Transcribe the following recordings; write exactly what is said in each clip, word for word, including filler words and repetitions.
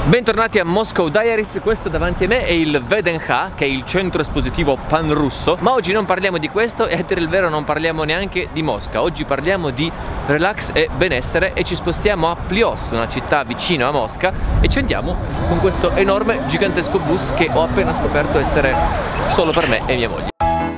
Bentornati a Moscow Diaries, questo davanti a me è il VDNH, che è il centro espositivo pan-russo. Ma oggi non parliamo di questo e a dire il vero non parliamo neanche di Mosca. Oggi parliamo di relax e benessere e ci spostiamo a Plios, una città vicino a Mosca, e ci andiamo con questo enorme, gigantesco bus che ho appena scoperto essere solo per me e mia moglie.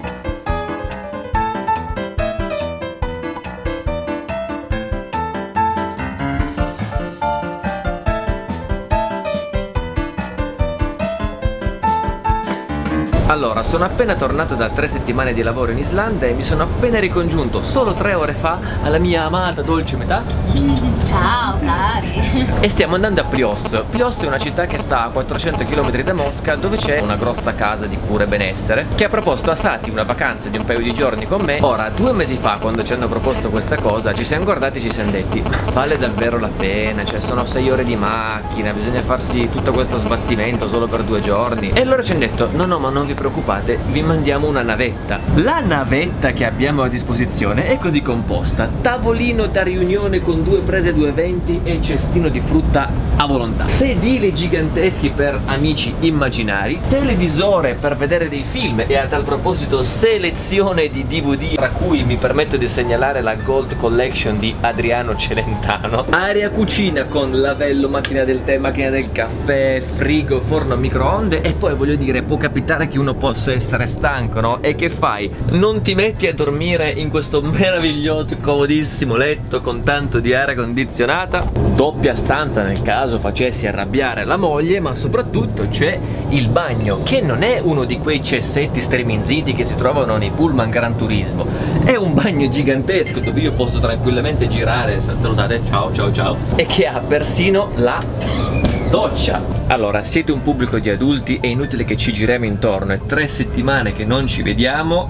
Allora, sono appena tornato da tre settimane di lavoro in Islanda e mi sono appena ricongiunto solo tre ore fa alla mia amata dolce metà. Ciao cari! E stiamo andando a Plios. Plios è una città che sta a quattrocento chilometri da Mosca, dove c'è una grossa casa di cura e benessere che ha proposto a Sati una vacanza di un paio di giorni con me. Ora, due mesi fa, quando ci hanno proposto questa cosa, ci siamo guardati e ci siamo detti: vale davvero la pena? Cioè, sono sei ore di macchina, bisogna farsi tutto questo sbattimento solo per due giorni. E allora ci hanno detto: no no, ma non vi preoccupate, vi mandiamo una navetta. La navetta che abbiamo a disposizione è così composta: tavolino da riunione con due prese, due venti e cestino di frutta a volontà, sedili giganteschi per amici immaginari, televisore per vedere dei film e a tal proposito selezione di D V D, tra cui mi permetto di segnalare la Gold Collection di Adriano Celentano, area cucina con lavello, macchina del tè, macchina del caffè, frigo, forno a microonde. E poi voglio dire, può capitare che uno possa essere stanco, no? E che fai? Non ti metti a dormire in questo meraviglioso, comodissimo letto con tanto di aria condizionata, doppia stanza nel caso facessi arrabbiare la moglie, ma soprattutto c'è il bagno, che non è uno di quei cessetti sterminziti che si trovano nei pullman Gran Turismo. È un bagno gigantesco dove io posso tranquillamente girare, salutate, ciao ciao ciao, e che ha persino la doccia. Allora, siete un pubblico di adulti, è inutile che ci giriamo intorno, è tre settimane che non ci vediamo.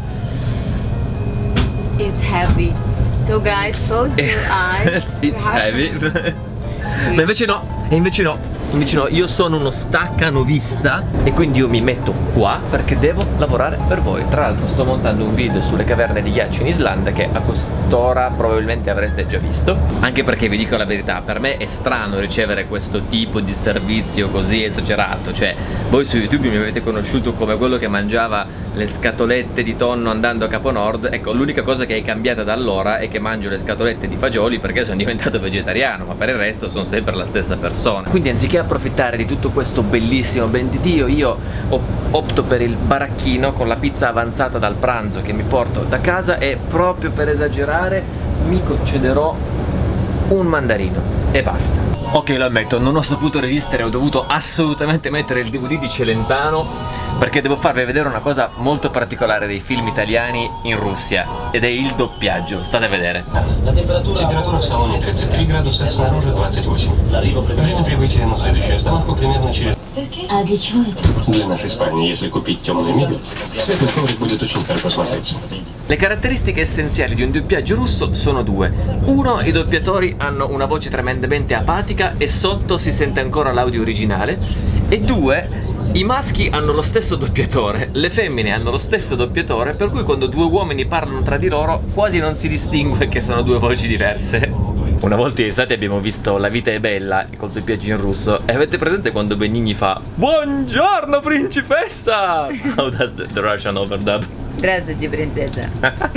It's heavy. So guys, close your eyes. It's heavy. Ma invece no, e invece no. Invece no, io sono uno staccanovista e quindi io mi metto qua perché devo lavorare per voi. Tra l'altro sto montando un video sulle caverne di ghiaccio in Islanda che a quest'ora probabilmente avrete già visto. Anche perché vi dico la verità, per me è strano ricevere questo tipo di servizio così esagerato. Cioè, voi su YouTube mi avete conosciuto come quello che mangiava le scatolette di tonno andando a Capo Nord. Ecco, l'unica cosa che è cambiata da allora è che mangio le scatolette di fagioli perché sono diventato vegetariano, ma per il resto sono sempre la stessa persona. Quindi anziché approfittare di tutto questo bellissimo ben di Dio, io opto per il baracchino con la pizza avanzata dal pranzo che mi porto da casa, e proprio per esagerare mi concederò un mandarino e basta. Ok, lo ammetto, non ho saputo resistere, ho dovuto assolutamente mettere il D V D di Celentano perché devo farvi vedere una cosa molto particolare dei film italiani in Russia, ed è il doppiaggio. State a vedere. Температура в салоне тридцать три градуса, снаружи двадцать восемь. Время прибытия на следующую остановку примерно через... А для чего это? Для нашей спальни, если купить темную мебель, светлый коврик будет очень хорошо смотреться. Le caratteristiche essenziali di un doppiaggio russo sono due. Uno, i doppiatori hanno una voce tremendamente apatica e sotto si sente ancora l'audio originale. E due, i maschi hanno lo stesso doppiatore, le femmine hanno lo stesso doppiatore, per cui quando due uomini parlano tra di loro quasi non si distingue che sono due voci diverse. Una volta in estate abbiamo visto La vita è bella col doppiaggio in russo, e avete presente quando Benigni fa "Buongiorno principessa"? How does the, the Russian overdub? Здравствуйте, принцесса.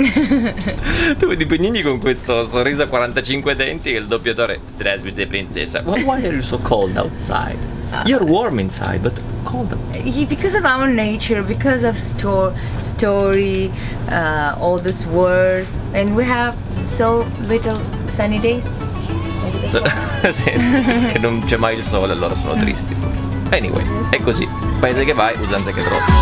Tu vedi Benigni con questo sorriso a quarantacinque denti e il doppiatore "Здравствуйте, princessa". Why are you so cold outside? You're warm inside, but cold. Because of our nature, because of sto story, uh, all these words, and we have so little sunny days. Sì, che non c'è mai il sole, allora sono tristi. Anyway, è così. Paese che vai, usanze che trovi.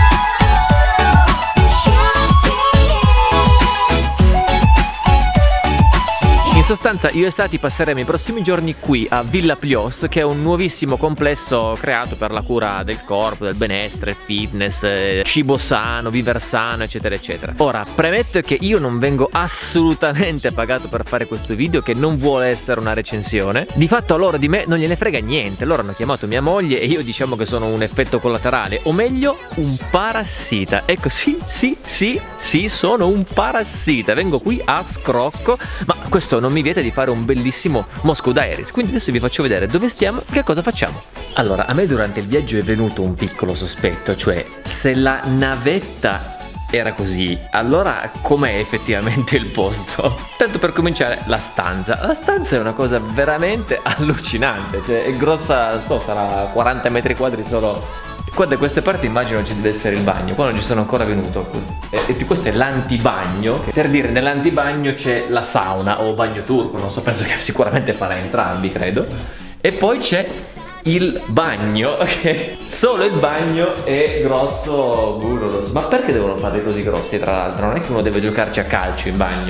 In sostanza io e Sati passeremo i prossimi giorni qui a Villa Plios, che è un nuovissimo complesso creato per la cura del corpo, del benessere, fitness, eh, cibo sano, viver sano, eccetera eccetera. Ora, premetto che io non vengo assolutamente pagato per fare questo video, che non vuole essere una recensione. Di fatto a loro di me non gliene frega niente. Loro hanno chiamato mia moglie e io diciamo che sono un effetto collaterale, o meglio un parassita. Ecco, sì, sì, sì, sì, sono un parassita. Vengo qui a scrocco, ma questo non mi vieta di fare un bellissimo Moscow Diaries. Quindi adesso vi faccio vedere dove stiamo e che cosa facciamo. Allora, a me durante il viaggio è venuto un piccolo sospetto, cioè se la navetta era così, allora com'è effettivamente il posto? Tanto per cominciare, la stanza. La stanza è una cosa veramente allucinante, cioè è grossa, so, sarà quaranta metri quadri solo. Qua da queste parti immagino ci deve essere il bagno. Qua non ci sono ancora venuto. E, e questo è l'antibagno. Per dire, nell'antibagno c'è la sauna o bagno turco, non so, penso che sicuramente farà entrambi, credo. E poi c'è il bagno, che solo il bagno è grosso, burros. Ma perché devono farli così grossi, tra l'altro? Non è che uno deve giocarci a calcio in bagno.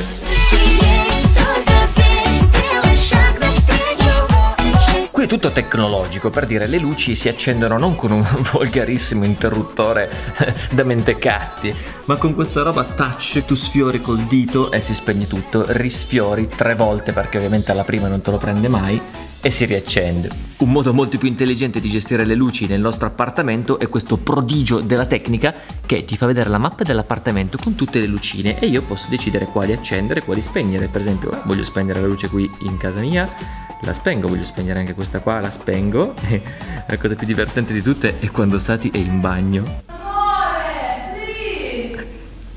Qui è tutto tecnologico, per dire, le luci si accendono non con un volgarissimo interruttore da mentecatti, ma con questa roba touch. Tu sfiori col dito e si spegne tutto, risfiori tre volte perché ovviamente alla prima non te lo prende mai e si riaccende. Un modo molto più intelligente di gestire le luci nel nostro appartamento è questo prodigio della tecnica che ti fa vedere la mappa dell'appartamento con tutte le lucine e io posso decidere quali accendere e quali spegnere. Per esempio, voglio spegnere la luce qui in casa mia, la spengo, voglio spegnere anche questa qua, la spengo. E la cosa più divertente di tutte è quando Sati è in bagno. Amore, please!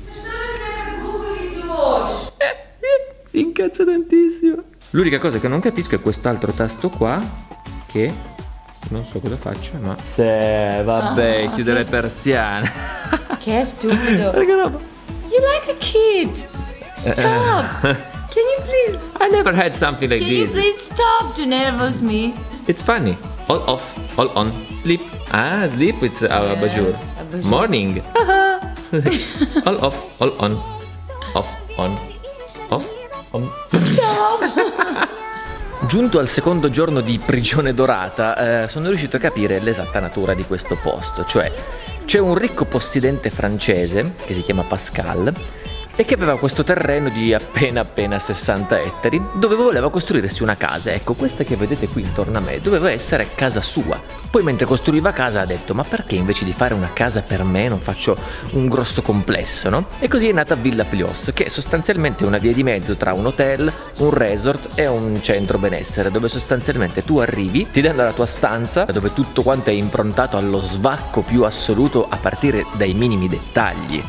Incazza tantissimo. L'unica cosa che non capisco è quest'altro tasto qua, che non so cosa faccia, ma se vabbè, oh, chiude le persiane. Che stupido. Che roba. You like a kid. Stop. Can you please? I never had something like Can this. Can you please stop to nervous me? It's funny. All off, all on, sleep. Ah, sleep with our yes, abajur. abajur. Morning. All off, all on, off, on, off, on. Stop. Giunto al secondo giorno di prigione dorata, eh, sono riuscito a capire l'esatta natura di questo posto. Cioè, c'è un ricco possidente francese che si chiama Pascal e che aveva questo terreno di appena appena sessanta ettari dove voleva costruirsi una casa. Ecco, questa che vedete qui intorno a me doveva essere casa sua. Poi mentre costruiva casa ha detto: ma perché invece di fare una casa per me non faccio un grosso complesso, no? E così è nata Villa Plios, che è sostanzialmente una via di mezzo tra un hotel, un resort e un centro benessere, dove sostanzialmente tu arrivi, ti danno la tua stanza dove tutto quanto è improntato allo svacco più assoluto a partire dai minimi dettagli.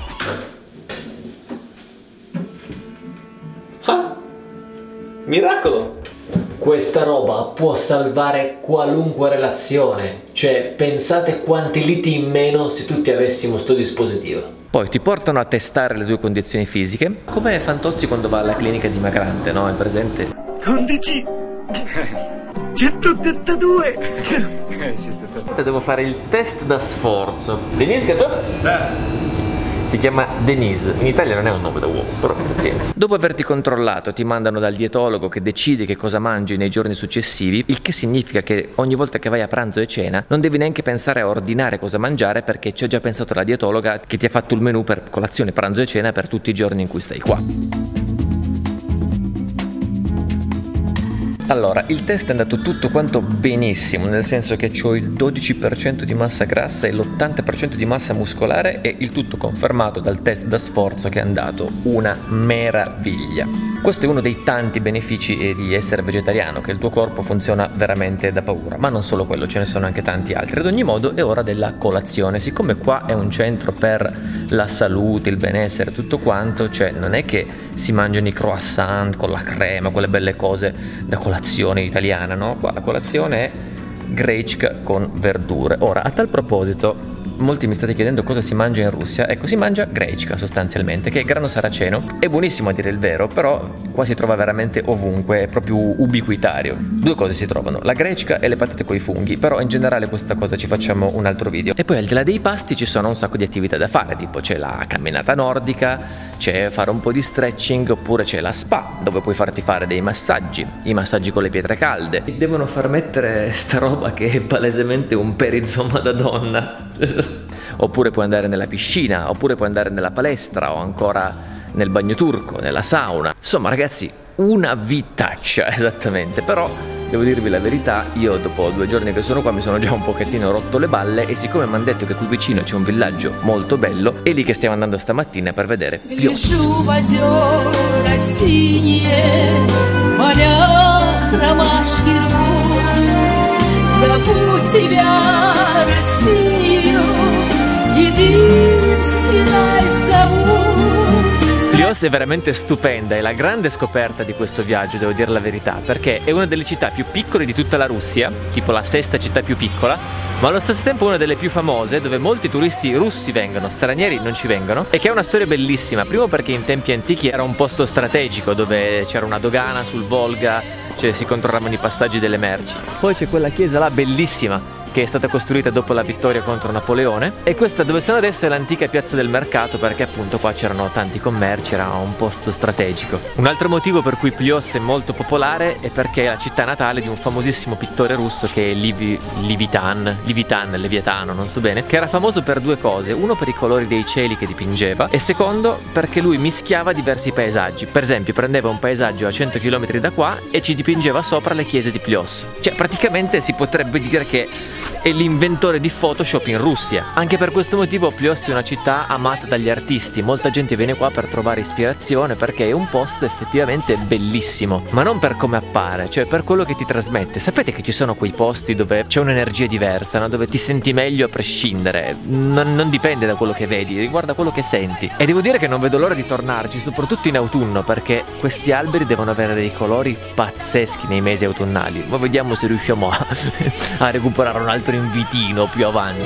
Ah, miracolo! Questa roba può salvare qualunque relazione, cioè pensate quanti liti in meno se tutti avessimo sto dispositivo. Poi ti portano a testare le tue condizioni fisiche, come Fantozzi quando va alla clinica dimagrante, no? È presente? undici centottantadue Devo fare il test da sforzo. Denise, che tu? Eh. Si chiama Denise, in Italia non è un nome da uomo, però pazienza. Dopo averti controllato ti mandano dal dietologo che decide che cosa mangi nei giorni successivi, il che significa che ogni volta che vai a pranzo e cena non devi neanche pensare a ordinare cosa mangiare perché ci ha già pensato la dietologa che ti ha fatto il menù per colazione, pranzo e cena per tutti i giorni in cui stai qua. Allora, il test è andato tutto quanto benissimo, nel senso che ho il dodici per cento di massa grassa e l'ottanta per cento di massa muscolare e il tutto confermato dal test da sforzo che è andato una meraviglia. Questo è uno dei tanti benefici di essere vegetariano, che il tuo corpo funziona veramente da paura, ma non solo quello, ce ne sono anche tanti altri. Ad ogni modo è ora della colazione, siccome qua è un centro per la salute, il benessere, tutto quanto, cioè non è che si mangiano i croissant con la crema, quelle belle cose da colazione italiana, no? Qua la colazione è grecca con verdure. Ora, a tal proposito, molti mi state chiedendo cosa si mangia in Russia. Ecco, si mangia grecca sostanzialmente, che è grano saraceno. È buonissimo a dire il vero, però qua si trova veramente ovunque, è proprio ubiquitario. Due cose si trovano, la grecca e le patate coi funghi, però in generale questa cosa ci facciamo un altro video. E poi al di là dei pasti ci sono un sacco di attività da fare, tipo c'è la camminata nordica, c'è fare un po' di stretching, oppure c'è la spa, dove puoi farti fare dei massaggi, i massaggi con le pietre calde. E devono far mettere sta roba che è palesemente un perizoma da donna. Oppure puoi andare nella piscina, oppure puoi andare nella palestra o ancora nel bagno turco, nella sauna. Insomma ragazzi, una vitaccia esattamente, però Devo dirvi la verità, io dopo due giorni che sono qua mi sono già un pochettino rotto le balle, e siccome mi hanno detto che qui vicino c'è un villaggio molto bello, è lì che stiamo andando stamattina per vedere Plios. Plios è veramente stupenda, è la grande scoperta di questo viaggio, devo dire la verità, perché è una delle città più piccole di tutta la Russia, tipo la sesta città più piccola, ma allo stesso tempo una delle più famose, dove molti turisti russi vengono, stranieri non ci vengono, e che ha una storia bellissima. Primo perché in tempi antichi era un posto strategico dove c'era una dogana sul Volga, cioè si controllavano i passaggi delle merci. Poi c'è quella chiesa là bellissima che è stata costruita dopo la vittoria contro Napoleone, e questa dove sono adesso è l'antica piazza del mercato, perché appunto qua c'erano tanti commerci, era un posto strategico. Un altro motivo per cui Plios è molto popolare è perché è la città natale di un famosissimo pittore russo che è Livi, Livitan, Livitan, Leviatano, non so bene, che era famoso per due cose: uno per i colori dei cieli che dipingeva, e secondo perché lui mischiava diversi paesaggi. Per esempio prendeva un paesaggio a cento chilometri da qua e ci dipingeva sopra le chiese di Plios. Cioè praticamente si potrebbe dire che è l'inventore di Photoshop in Russia. Anche per questo motivo Plios è una città amata dagli artisti, molta gente viene qua per trovare ispirazione, perché è un posto effettivamente bellissimo, ma non per come appare, cioè per quello che ti trasmette. Sapete che ci sono quei posti dove c'è un'energia diversa, no? Dove ti senti meglio a prescindere, non, non dipende da quello che vedi, riguarda quello che senti. E devo dire che non vedo l'ora di tornarci, soprattutto in autunno, perché questi alberi devono avere dei colori pazzeschi nei mesi autunnali. Ma vediamo se riusciamo a, a recuperare un altro invitino più avanti.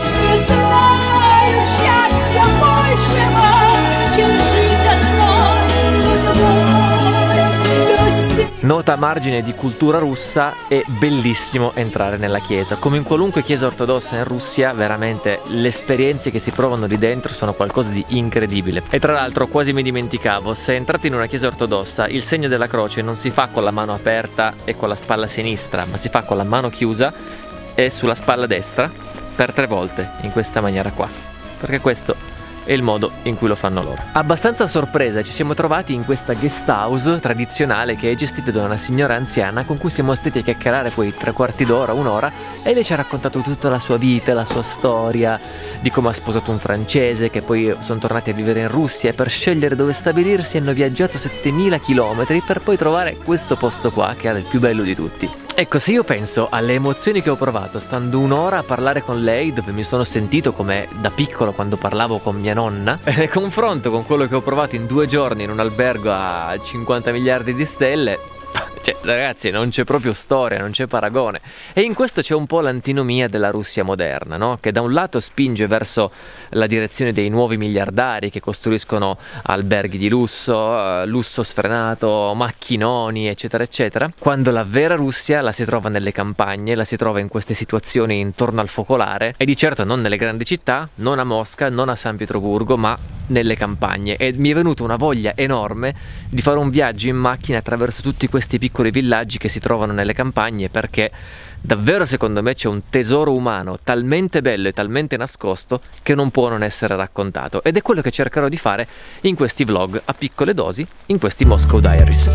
Nota a margine di cultura russa: è bellissimo entrare nella chiesa. Come in qualunque chiesa ortodossa in Russia, veramente le esperienze che si provano lì dentro sono qualcosa di incredibile. E tra l'altro quasi mi dimenticavo, se entrate in una chiesa ortodossa il segno della croce non si fa con la mano aperta e con la spalla sinistra, ma si fa con la mano chiusa e sulla spalla destra per tre volte, in questa maniera qua, perché questo è il modo in cui lo fanno loro. Abbastanza a sorpresa ci siamo trovati in questa guest house tradizionale che è gestita da una signora anziana con cui siamo stati a chiacchierare quei tre quarti d'ora, un'ora, e lei ci ha raccontato tutta la sua vita, la sua storia, di come ha sposato un francese, che poi sono tornati a vivere in Russia, e per scegliere dove stabilirsi hanno viaggiato settemila chilometri per poi trovare questo posto qua che era il più bello di tutti. Ecco, se io penso alle emozioni che ho provato stando un'ora a parlare con lei, dove mi sono sentito come da piccolo quando parlavo con mia nonna, e ne confronto con quello che ho provato in due giorni in un albergo a cinquanta miliardi di stelle, cioè ragazzi, non c'è proprio storia, non c'è paragone. E in questo c'è un po' l'antinomia della Russia moderna, no? Che da un lato spinge verso la direzione dei nuovi miliardari che costruiscono alberghi di lusso, lusso sfrenato, macchinoni, eccetera eccetera, quando la vera Russia la si trova nelle campagne, la si trova in queste situazioni intorno al focolare, e di certo non nelle grandi città, non a Mosca, non a San Pietroburgo, ma nelle campagne. E mi è venuta una voglia enorme di fare un viaggio in macchina attraverso tutti questi piccoli villaggi che si trovano nelle campagne, perché davvero secondo me c'è un tesoro umano talmente bello e talmente nascosto che non può non essere raccontato, ed è quello che cercherò di fare in questi vlog a piccole dosi, in questi Moscow Diaries.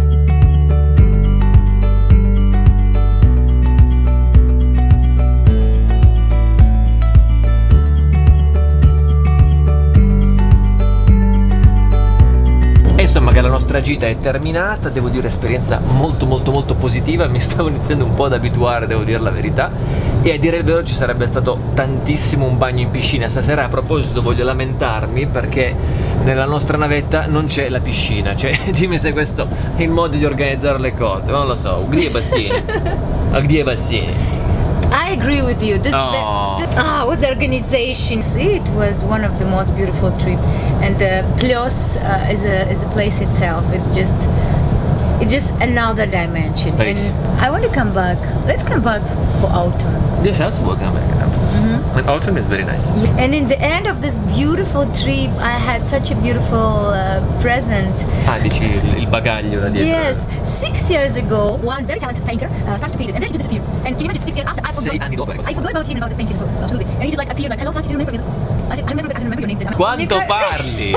Insomma, che la nostra gita è terminata, devo dire esperienza molto molto molto positiva, mi stavo iniziando un po' ad abituare, devo dire la verità, e a dire il vero ci sarebbe stato tantissimo un bagno in piscina. Stasera a proposito voglio lamentarmi perché nella nostra navetta non c'è la piscina, cioè dimmi se questo è il modo di organizzare le cose, non lo so. Где бассейн? А где бассейн? I agree with you. This, Oh. the, the, ah, was the organization. It was one of the most beautiful trip, and the Plios uh, is a is a place itself. It's just it's just another dimension. Nice. And I want to come back. Let's come back for autumn. Yes, also welcome back. Mm-hmm. And autumn is very nice. Yeah. And in the end of this beautiful trip, I had such a beautiful uh, present. Ah, dici il, il bagaglio da dietro. Yes, six years ago, one very talented painter uh, started to paint it, and then he disappeared. And can you imagine, six years after, I Sei anni dopo, forgot, I forgot about him and about this painting, absolutely. And he just like appeared like, hello, Santi, do you remember me? I said, I remember, I remember your name. Quanto parli?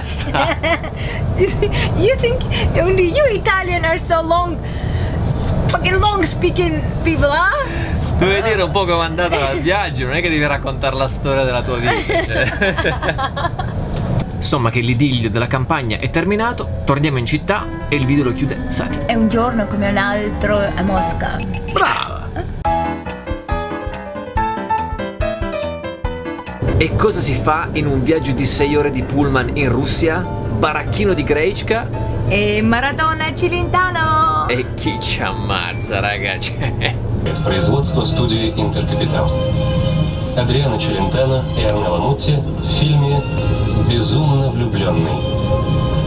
Basta! you think only you Italian are so long. fucking long speaking people, huh? Devi dire un po' come è andata il viaggio, non è che devi raccontare la storia della tua vita, cioè. Insomma, che l'idillio della campagna è terminato, torniamo in città e il video lo chiude Sati. È un giorno come un altro a Mosca. Brava! E cosa si fa in un viaggio di sei ore di pullman in Russia? Baracchino di Grechka E Maradona Celentano! e chi ci ammazza, ragazzi? Производство студии «Интеркапитал». Адриано Челентано и Арнелло Мутти в фильме «Безумно влюбленный».